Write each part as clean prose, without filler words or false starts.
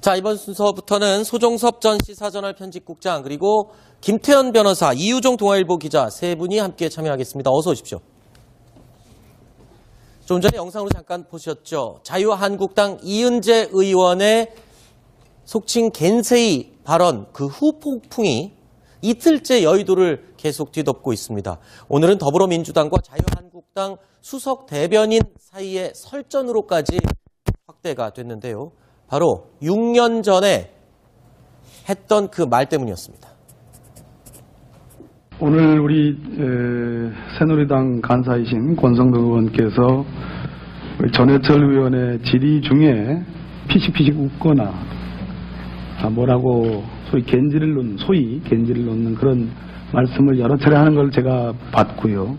자, 이번 순서부터는 소종섭 전 시사저널 편집국장 그리고 김태현 변호사, 이유종 동아일보 기자 세 분이 함께 참여하겠습니다. 어서 오십시오. 좀 전에 영상으로 잠깐 보셨죠. 자유한국당 이은재 의원의 속칭 겐세이 발언 그 후폭풍이 이틀째 여의도를 계속 뒤덮고 있습니다. 오늘은 더불어민주당과 자유한국당 수석 대변인 사이의 설전으로까지 확대가 됐는데요. 바로 6년 전에 했던 그 말 때문이었습니다. 오늘 우리 새누리당 간사이신 권성동 의원께서 전해철 의원의 질의 중에 피식피식 웃거나 뭐라고 소위 겐지를 놓는 그런 말씀을 여러 차례 하는 걸 제가 봤고요.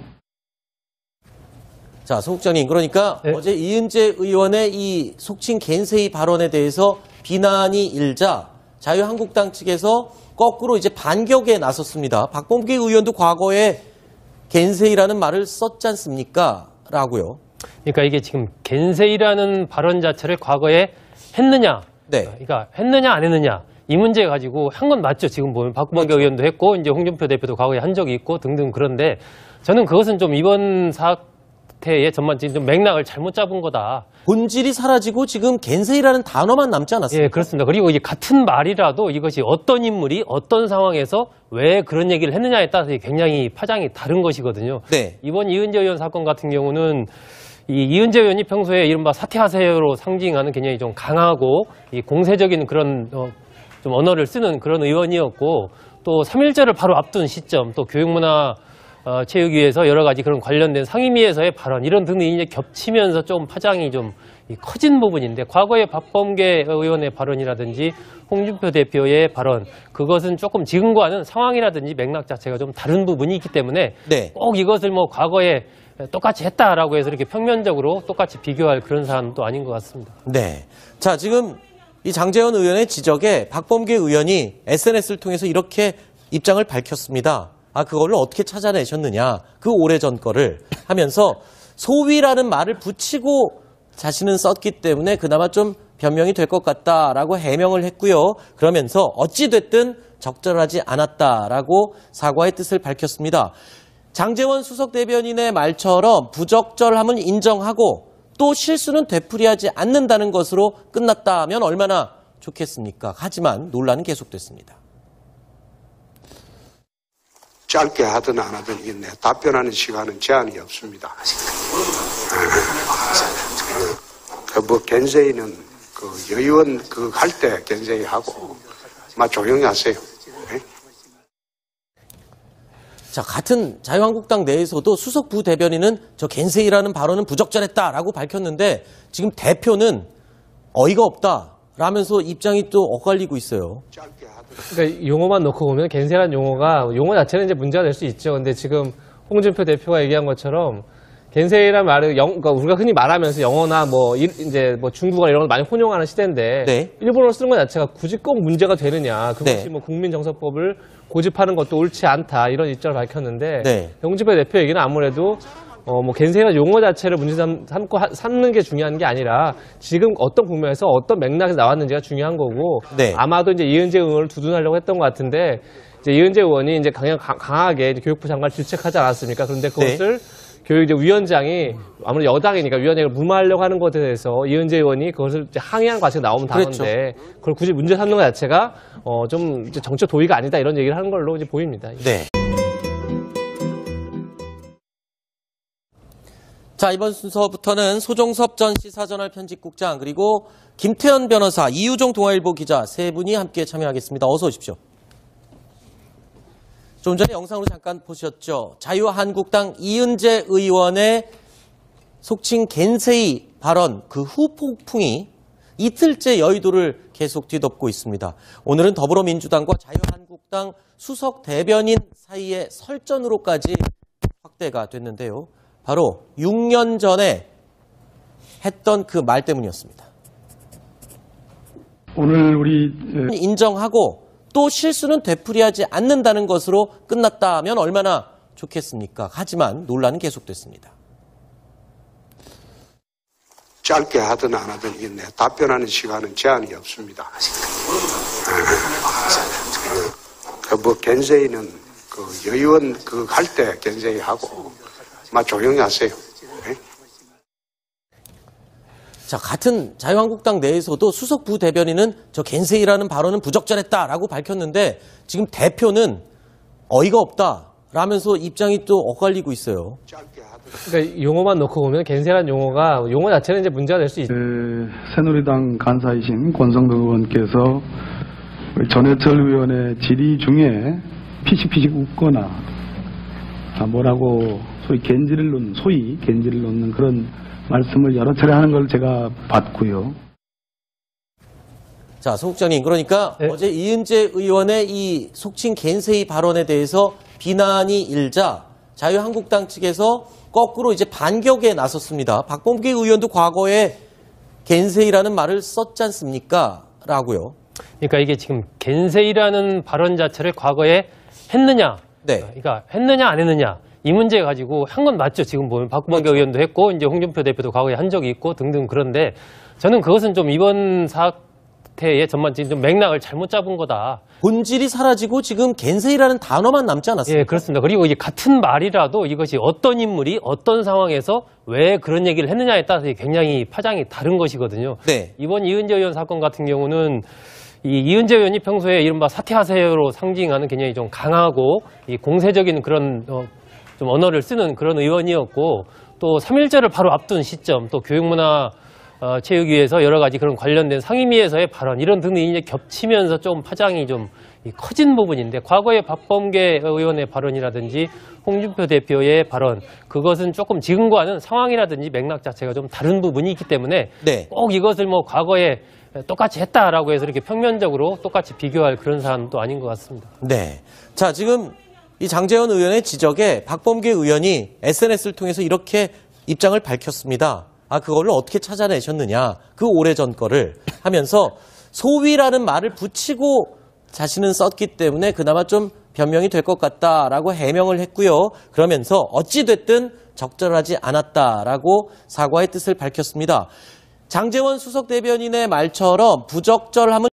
자, 소 국장님, 그러니까 네. 어제 이은재 의원의 이 속칭 겐세이 발언에 대해서 비난이 일자 자유한국당 측에서 거꾸로 이제 반격에 나섰습니다. 박범계 의원도 과거에 겐세이라는 말을 썼지 않습니까? 라고요. 그러니까 이게 지금 겐세이라는 발언 자체를 과거에 했느냐, 네. 그러니까 했느냐 안 했느냐 이 문제 가지고 한 건 맞죠. 지금 보면 박범계 그렇죠. 의원도 했고 이제 홍준표 대표도 과거에 한 적이 있고 등등. 그런데 저는 그것은 좀 이번 사태의 전반적인 좀 맥락을 잘못 잡은 거다. 본질이 사라지고 지금 겐세이라는 단어만 남지 않았습니까? 예, 그렇습니다. 그리고 이게 같은 말이라도 이것이 어떤 인물이 어떤 상황에서 왜 그런 얘기를 했느냐에 따라서 굉장히 파장이 다른 것이거든요. 네. 이번 이은재 의원 사건 같은 경우는 이 이은재 의원이 평소에 이른바 사퇴하세요로 상징하는 굉장히 좀 강하고 이 공세적인 그런 좀 언어를 쓰는 그런 의원이었고 또 3.1절을 바로 앞둔 시점 또 교육문화 체육위에서 여러 가지 그런 관련된 상임위에서의 발언 이런 등등이 이제 겹치면서 좀 파장이 좀 커진 부분인데 과거의 박범계 의원의 발언이라든지 홍준표 대표의 발언 그것은 조금 지금과는 상황이라든지 맥락 자체가 좀 다른 부분이 있기 때문에 네. 꼭 이것을 뭐 과거에 똑같이 했다라고 해서 이렇게 평면적으로 똑같이 비교할 그런 사안도 아닌 것 같습니다. 네. 자, 지금 이 장제원 의원의 지적에 박범계 의원이 SNS를 통해서 이렇게 입장을 밝혔습니다. 그거를 어떻게 찾아내셨느냐. 그 오래전 거를 하면서 소위라는 말을 붙이고 자신은 썼기 때문에 그나마 좀 변명이 될 것 같다라고 해명을 했고요. 그러면서 어찌됐든 적절하지 않았다라고 사과의 뜻을 밝혔습니다. 장제원 수석 대변인의 말처럼 부적절함을 인정하고 또 실수는 되풀이하지 않는다는 것으로 끝났다면 얼마나 좋겠습니까? 하지만 논란은 계속됐습니다. 짧게 하든 안 하든 이게 답변하는 시간은 제한이 없습니다. 뭐 겐세이는 그 여의원 그 할 때 겐세이 하고 막 조용히 하세요. 네? 자, 같은 자유한국당 내에서도 수석 부대변인은 저 겐세이라는 발언은 부적절했다라고 밝혔는데 지금 대표는 어이가 없다라면서 입장이 또 엇갈리고 있어요. 그러니까 용어만 놓고 보면 겐세이라는 용어 자체는 이제 문제가 될 수 있죠. 근데 지금 홍준표 대표가 얘기한 것처럼 겐세이라는 말을 그러니까 우리가 흔히 말하면서 영어나 이제 중국어 이런 걸 많이 혼용하는 시대인데 네. 일본어로 쓰는 것 자체가 굳이 꼭 문제가 되느냐. 그것이 네. 뭐 국민정서법을 고집하는 것도 옳지 않다 이런 입장을 밝혔는데 네. 홍준표 대표 얘기는 아무래도 겐세이라는 용어 자체를 문제 삼는 게 중요한 게 아니라 지금 어떤 국면에서 어떤 맥락에서 나왔는지가 중요한 거고 네. 아마도 이제 이은재 의원을 두둔하려고 했던 것 같은데 이제 이은재 의원이 이제 강하게 이제 교육부 장관을 질책하지 않았습니까? 그런데 그것을 교육위원장이 아무래도 여당이니까 위원장을 무마하려고 하는 것에 대해서 이은재 의원이 그것을 이제 항의하는 과정이 나오면 다른데 그렇죠. 그걸 굳이 문제 삼는 것 자체가 좀 이제 정책 도의가 아니다 이런 얘기를 하는 걸로 이제 보입니다. 네. 자, 이번 순서부터는 소종섭 전 시사저널 편집국장 그리고 김태현 변호사, 이유종 동아일보 기자 세 분이 함께 참여하겠습니다. 어서 오십시오. 좀 전에 영상으로 잠깐 보셨죠. 자유한국당 이은재 의원의 속칭 겐세이 발언 그 후폭풍이 이틀째 여의도를 계속 뒤덮고 있습니다. 오늘은 더불어민주당과 자유한국당 수석 대변인 사이의 설전으로까지 확대가 됐는데요. 바로 6년 전에 했던 그 말 때문이었습니다. 오늘 우리 인정하고 또 실수는 되풀이하지 않는다는 것으로 끝났다면 얼마나 좋겠습니까? 하지만 논란은 계속됐습니다. 짧게 하든 안 하든 이게 내 답변하는 시간은 제한이 없습니다. 뭐 겐세이는 그 여의원 그 할 때 겐세이 하고 막 조용히 하세요. 네? 자, 같은 자유한국당 내에서도 수석 부대변인은 저 겐세이라는 발언은 부적절했다라고 밝혔는데 지금 대표는 어이가 없다라면서 입장이 또 엇갈리고 있어요. 짧게 하든. 그러니까 용어만 놓고 보면 겐세라는 용어 자체는 이제 문제가 될 수 있어요. 새누리당 간사이신 권성동 의원께서 우리 전해철 의원의 질의 중에 피식피식 웃거나 뭐라고 소위 겐지를 놓는 그런 말씀을 여러 차례 하는 걸 제가 봤고요. 자, 송 국장님, 그러니까 네. 어제 이은재 의원의 이 속칭 겐세이 발언에 대해서 비난이 일자 자유한국당 측에서 거꾸로 이제 반격에 나섰습니다. 박범계 의원도 과거에 겐세이라는 말을 썼지 않습니까? 라고요. 그러니까 이게 지금 겐세이라는 발언 자체를 과거에 했느냐, 네. 그러니까 했느냐 안 했느냐 이 문제 가지고 한 건 맞죠. 지금 보면 박범계 의원도 했고 이제 홍준표 대표도 과거에 한 적이 있고 등등. 그런데 저는 그것은 좀 이번 사태의 전반적인 좀 맥락을 잘못 잡은 거다. 본질이 사라지고 지금 겐세이라는 단어만 남지 않았습니까? 예, 그렇습니다. 그리고 이게 같은 말이라도 이것이 어떤 인물이 어떤 상황에서 왜 그런 얘기를 했느냐에 따라서 굉장히 파장이 다른 것이거든요. 네. 이번 이은재 의원 사건 같은 경우는 이 이은재 의원이 평소에 이른바 사퇴하세요로 상징하는 굉장히 좀 강하고 이 공세적인 그런 좀 언어를 쓰는 그런 의원이었고 또 3.1절을 바로 앞둔 시점 또 교육문화 체육위에서 여러 가지 그런 관련된 상임위에서의 발언 이런 등등이 이제 겹치면서 좀 파장이 좀 커진 부분인데 과거의 박범계 의원의 발언이라든지 홍준표 대표의 발언 그것은 조금 지금과는 상황이라든지 맥락 자체가 좀 다른 부분이 있기 때문에 네. 꼭 이것을 뭐 과거에 똑같이 했다라고 해서 이렇게 평면적으로 똑같이 비교할 그런 사안도 아닌 것 같습니다. 네. 자, 지금 이 장제원 의원의 지적에 박범계 의원이 SNS를 통해서 이렇게 입장을 밝혔습니다. 아, 그걸로 어떻게 찾아내셨느냐. 그 오래전 거를 하면서 소위라는 말을 붙이고 자신은 썼기 때문에 그나마 좀 변명이 될 것 같다라고 해명을 했고요. 그러면서 어찌됐든 적절하지 않았다라고 사과의 뜻을 밝혔습니다. 장제원 수석 대변인의 말처럼 부적절함은